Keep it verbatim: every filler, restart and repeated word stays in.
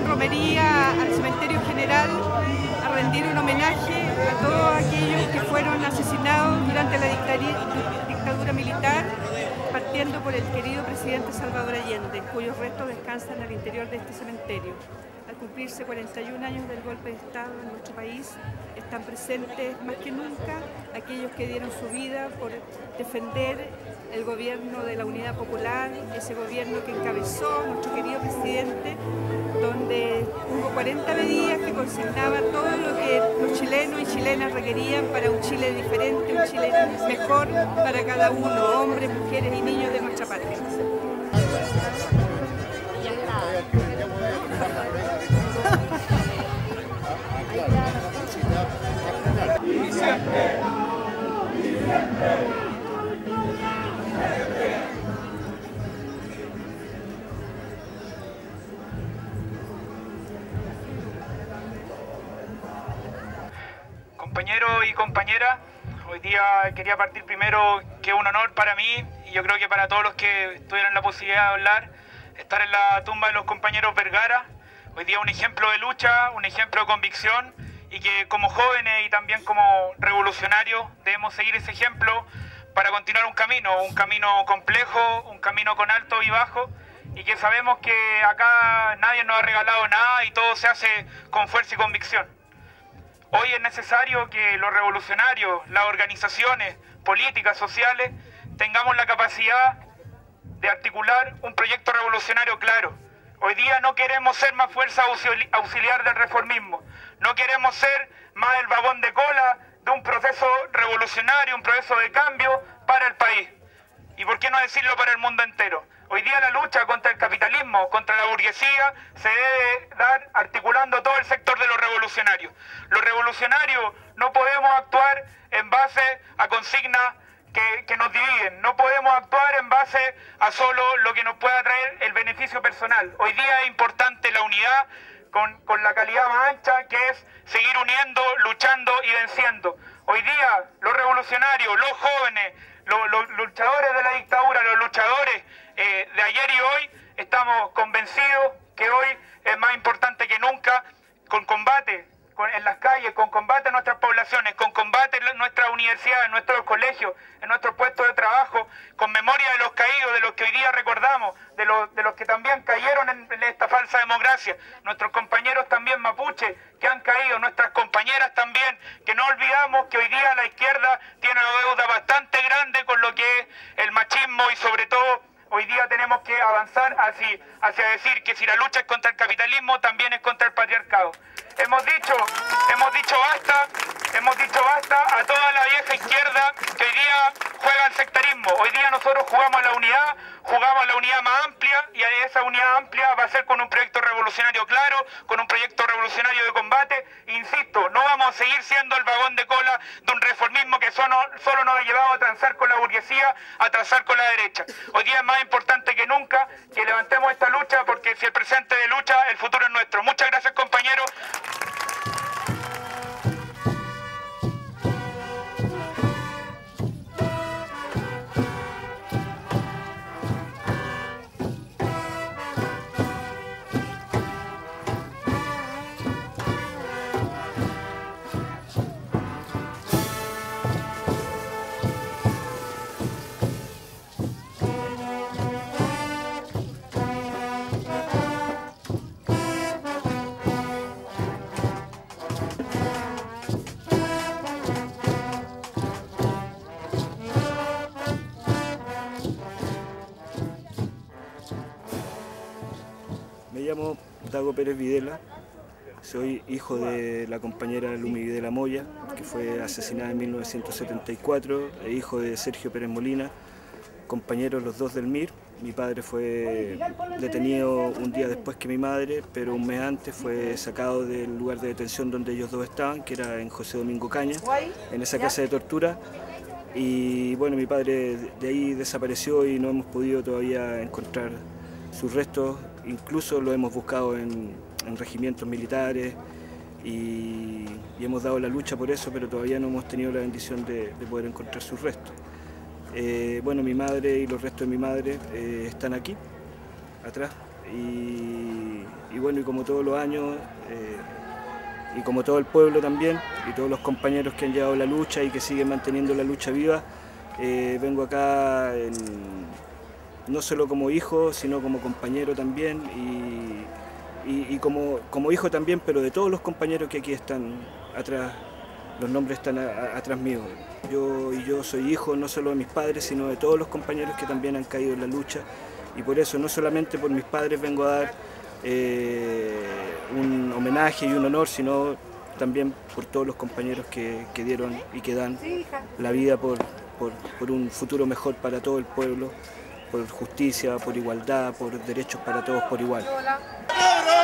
en romería al cementerio general a rendir un homenaje a todos aquellos que fueron asesinados durante la dictadura militar, partiendo por el querido presidente Salvador Allende, cuyos restos descansan al interior de este cementerio. Al cumplirse cuarenta y un años del golpe de Estado en nuestro país, están presentes más que nunca aquellos que dieron su vida por defender el gobierno de la Unidad Popular, ese gobierno que encabezó nuestro querido presidente, donde hubo cuarenta medidas que consignaban todo lo que los chilenos y chilenas requerían para un Chile diferente, un Chile mejor para cada uno, hombres, mujeres y niños de nuestra patria. Compañeros y compañeras, hoy día quería partir primero que es un honor para mí y yo creo que para todos los que tuvieran la posibilidad de hablar, estar en la tumba de los compañeros Vergara. Hoy día un ejemplo de lucha, un ejemplo de convicción y que como jóvenes y también como revolucionarios debemos seguir ese ejemplo para continuar un camino, un camino complejo, un camino con alto y bajo y que sabemos que acá nadie nos ha regalado nada y todo se hace con fuerza y convicción. Hoy es necesario que los revolucionarios, las organizaciones políticas, sociales, tengamos la capacidad de articular un proyecto revolucionario claro. Hoy día no queremos ser más fuerza auxiliar del reformismo, no queremos ser más el vagón de cola de un proceso revolucionario, un proceso de cambio para el país. Y por qué no decirlo para el mundo entero. Hoy día la lucha contra el capitalismo, contra la burguesía, se debe dar articulando todo el sector de los revolucionarios. Los revolucionarios no podemos actuar en base a consignas que, que nos dividen, no podemos actuar en base a solo lo que nos pueda traer el beneficio personal. Hoy día es importante la unidad con, con la calidad más ancha, que es seguir uniendo, luchando y venciendo. Hoy día los revolucionarios, los jóvenes, los, los luchadores de la dictadura, los luchadores eh, de ayer y hoy, estamos convencidos que hoy es más importante que nunca, con combate con, en las calles, con combate en nuestras poblaciones, con combate en nuestras universidades, en nuestros colegios, en nuestros puestos de trabajo, con memoria de los caídos, de los que hoy día recordamos, de los, de los que también cayeron en, en esta falsa democracia, nuestros compañeros también mapuche que han caído, nuestras compañeras también, que no olvidamos que hoy día la izquierda tiene una deuda bastante grande con lo que es el machismo y sobre todo hoy día tenemos que avanzar hacia, hacia decir que si la lucha es contra el capitalismo, también es contra el patriarcado. Hemos dicho, hemos dicho basta, hemos dicho basta a toda la vieja izquierda que hoy día juega al sectarismo. Hoy día nosotros jugamos a la unidad, jugamos a la unidad más amplia y a esa unidad amplia va a ser con un proyecto revolucionario claro, con un proyecto revolucionario de combate. Insisto, no vamos a seguir siendo el vagón de cola de un reformismo que solo, solo nos ha llevado a transar con la burguesía, a transar con la derecha. Hoy día es más importante que nunca que levantemos esta lucha porque si el presente de lucha, el futuro es nuestro. Muchas gracias, compañeros. Me llamo Dago Pérez Videla, soy hijo de la compañera Lumi Videla Moya, que fue asesinada en mil novecientos setenta y cuatro, e hijo de Sergio Pérez Molina, compañeros los dos del M I R. Mi padre fue detenido un día después que mi madre, pero un mes antes fue sacado del lugar de detención donde ellos dos estaban, que era en José Domingo Caña, en esa casa de tortura. Y bueno, mi padre de ahí desapareció y no hemos podido todavía encontrar sus restos, incluso lo hemos buscado en, en regimientos militares y, y hemos dado la lucha por eso, pero todavía no hemos tenido la bendición de, de poder encontrar sus restos. Eh, bueno, mi madre y los restos de mi madre eh, están aquí, atrás. y, y bueno, y como todos los años, eh, y como todo el pueblo también, y todos los compañeros que han llevado la lucha y que siguen manteniendo la lucha viva, eh, vengo acá en, no solo como hijo, sino como compañero también, y, y, y como, como hijo también, pero de todos los compañeros que aquí están atrás, los nombres están a, a, atrás mío. Yo, y yo soy hijo no solo de mis padres, sino de todos los compañeros que también han caído en la lucha, y por eso, no solamente por mis padres vengo a dar eh, un homenaje y un honor, sino también por todos los compañeros que, que dieron y que dan la vida por, por, por un futuro mejor para todo el pueblo, por justicia, por igualdad, por derechos para todos por igual.